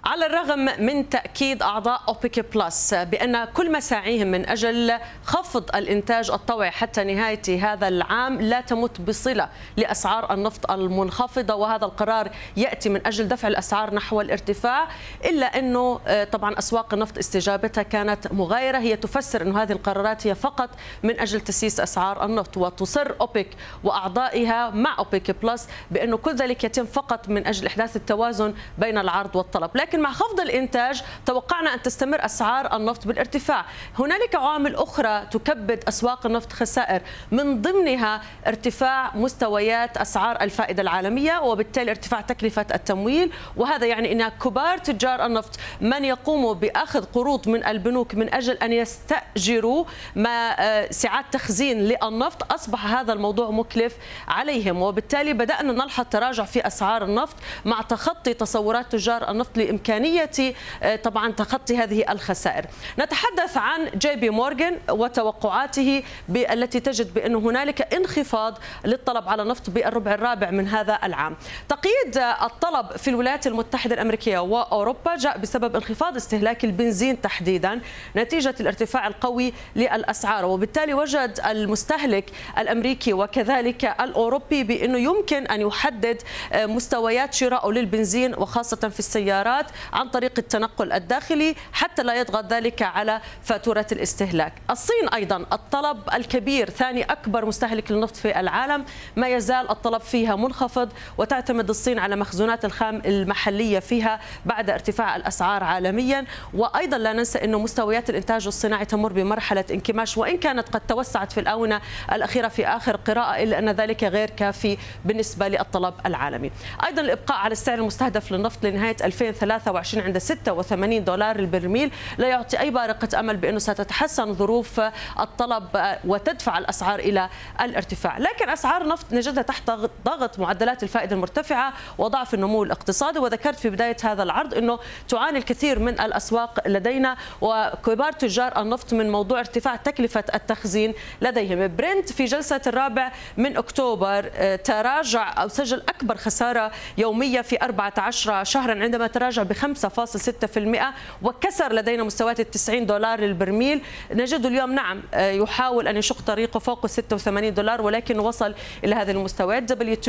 على الرغم من تأكيد أعضاء أوبك بلس بأن كل مساعيهم من أجل خفض الإنتاج الطوعي حتى نهاية هذا العام لا تمت بصلة لأسعار النفط المنخفضة، وهذا القرار يأتي من أجل دفع الأسعار نحو الارتفاع، إلا أنه طبعا أسواق النفط استجابتها كانت مغايرة. هي تفسر أن هذه القرارات هي فقط من أجل تسييس أسعار النفط، وتصر أوبك وأعضائها مع أوبك بلس بأنه كل ذلك يتم فقط من أجل إحداث التوازن بين العرض والطلب. لكن مع خفض الإنتاج توقعنا أن تستمر أسعار النفط بالارتفاع. هنالك عوامل أخرى تكبد أسواق النفط خسائر، من ضمنها ارتفاع مستويات أسعار الفائدة العالمية وبالتالي ارتفاع تكلفة التمويل، وهذا يعني أن كبار تجار النفط من يقوموا بأخذ قروض من البنوك من أجل أن يستأجروا سعات تخزين للنفط، أصبح هذا الموضوع مكلف عليهم، وبالتالي بدأنا نلحظ تراجع في أسعار النفط مع تخطي تصورات تجار النفط لإمكانية طبعا تخطي هذه الخسائر. نتحدث عن جي بي مورغان وتوقعاته التي تجد بأن هنالك انخفاض للطلب على النفط بالربع الرابع من هذا العام. تقييد الطلب في الولايات المتحدة الأمريكية وأوروبا جاء بسبب انخفاض استهلاك البنزين تحديدا نتيجة الارتفاع القوي للأسعار، وبالتالي وجد المستهلك الأمريكي وكذلك الأوروبي بأنه يمكن أن يحدد مستويات شرائه للبنزين وخاصة في السيارات عن طريق التنقل الداخلي حتى لا يضغط ذلك على فاتورة الاستهلاك. الصين أيضا الطلب الكبير، ثاني أكبر مستهلك للنفط في العالم، ما يزال الطلب فيها منخفض، وتعتمد الصين على مخزونات الخام المحلية فيها بعد ارتفاع الأسعار عالميا. وأيضا لا ننسى أن مستويات الإنتاج الصناعي تمر بمرحلة انكماش، وإن كانت قد توسعت في الآونة الأخيرة في آخر قراءة، إلا أن ذلك غير كافي بالنسبة للطلب العالمي. أيضا الإبقاء على السعر المستهدف للنفط لنهاية 2023 عند $86 البرميل لا يعطي أي بارقة أمل بأنه ستتحسن ظروف الطلب وتدفع الأسعار إلى الارتفاع. لكن أسعار النفط نجدها تحت ضغط معدلات الفائدة المرتفعة وضعف النمو الاقتصادي، وذكرت في بداية هذا العرض أنه تعاني الكثير من الأسواق لدينا وكبار تجار النفط من موضوع ارتفاع تكلفة التخزين لديهم. برنت في جلسة الرابع من أكتوبر تراجع أو سجل أكبر خسارة يومية في 14 شهرا عندما تراجع ب 5.6% وكسر لدينا مستويات $90 للبرميل. نجد اليوم نعم يحاول أن يشق طريقه فوق $86 ولكن وصل إلى هذه المستويات.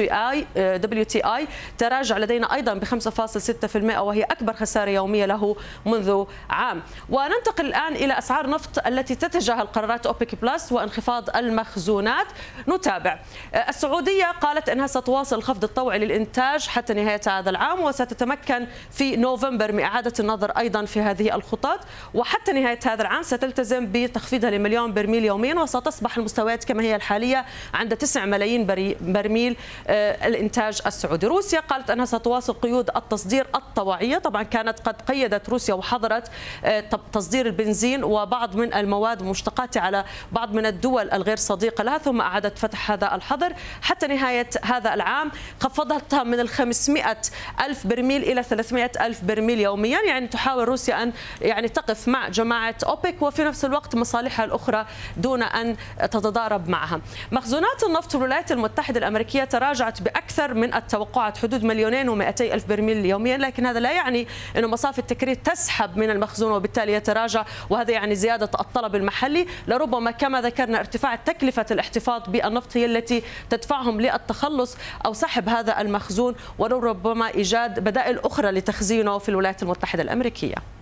WTI تراجع لدينا أيضا ب 5.6% وهي أكبر خسارة يومية له منذ عام. وننتقل الآن إلى أسعار النفط التي تتجاهل قرارات أوبك بلس وانخفاض المخزونات. نتابع. السعودية قالت أنها ستواصل الخفض الطوعي للإنتاج حتى نهاية هذا العام، وستتمكن في نوفمبر من إعادة النظر أيضا في هذه الخطط، وحتى نهاية هذا العام ستلتزم بتخفيضها لمليون برميل يوميا، وستصبح المستويات كما هي الحالية عند 9 ملايين برميل الإنتاج السعودي. روسيا قالت أنها ستواصل قيود التصدير الطوعية، طبعا كانت قد قيدت روسيا وحظرت تصدير البنزين وبعض من المواد ومشتقاتها على بعض من الدول الغير صديقة لها، ثم أعادت فتح هذا الحظر. حتى نهاية هذا العام خفضتها من 500 ألف برميل إلى 300 ألف برميل يوميا، يعني تحاول روسيا أن تقف مع جماعة أوبك وفي نفس الوقت مصالحها الأخرى دون أن تتضارب معها. مخزونات النفط في الولايات المتحدة الأمريكية تراجعت بأكثر من التوقعات، حدود 2,200,000 برميل يوميا، لكن هذا لا يعني أن مصافي التكرير تسحب من المخزون وبالتالي يتراجع، وهذا يعني زيادة الطلب المحلي. لربما كما ذكرنا ارتفاع تكلفة الاحتفاظ بالنفط هي التي تدفعهم للتخلص أو سحب هذا المخزون، ولربما إيجاد بدائل أخرى لتخزينه في الولايات المتحدة الأمريكية.